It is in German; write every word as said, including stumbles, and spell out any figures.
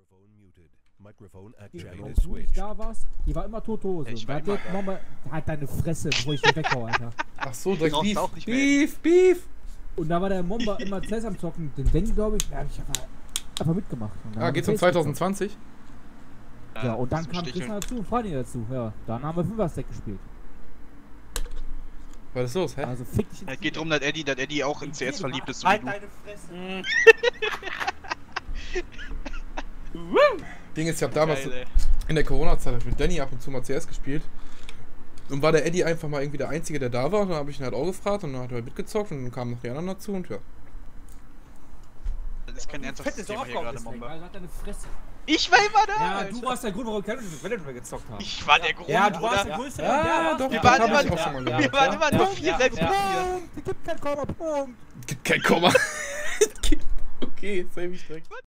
Die, wo du nicht da warst, die war immer tote Hose. Ich Da war hat immer der da. Mama, halt deine Fresse, bevor ich dich weghau, Alter. Ach so, direkt brauchst Beef, auch nicht mehr. Beef, Beef. Und da war der Momba immer C S am Zocken. Den Danny, glaube ich, da hab ich einfach, einfach mitgemacht. Und dann Ah, haben geht's wir um Face zwanzig zwanzig? gezockt. Ja, und dann zum kam Sticheln. Christian dazu und Franny dazu. Ja, dann haben wir Fünfer-Stack gespielt. Was ist los, hä? Also fick dich. Es geht darum, dass Eddie, dass Eddie auch in C S verliebt ist, so wie Halt du. deine Fresse. Ding ist, ich hab damals Geil, ey. in der Corona-Zeit hab ich mit Danny ab und zu mal C S gespielt. Und war der Eddie einfach mal irgendwie der Einzige, der da war. Und dann habe ich ihn halt auch gefragt und dann hat er mitgezockt und dann kamen noch die anderen dazu und ja. Das ist kein ernsthaftes Thema hier gerade, Momba. Also halt deine Fresse. Ich war immer da! Ja, Alter. du warst der Grund, warum wir Valorant gezockt haben. Ich war der Grund, Ja, du warst oder? der Größte. Ja, der doch, Wir das waren hab immer, ich auch schon mal gehört. wir waren immer nur vier, Ja, selbst ja. vier. Punkt. Es gibt kein Komma, Punkt. Gibt kein Komma. Okay, save ich direkt.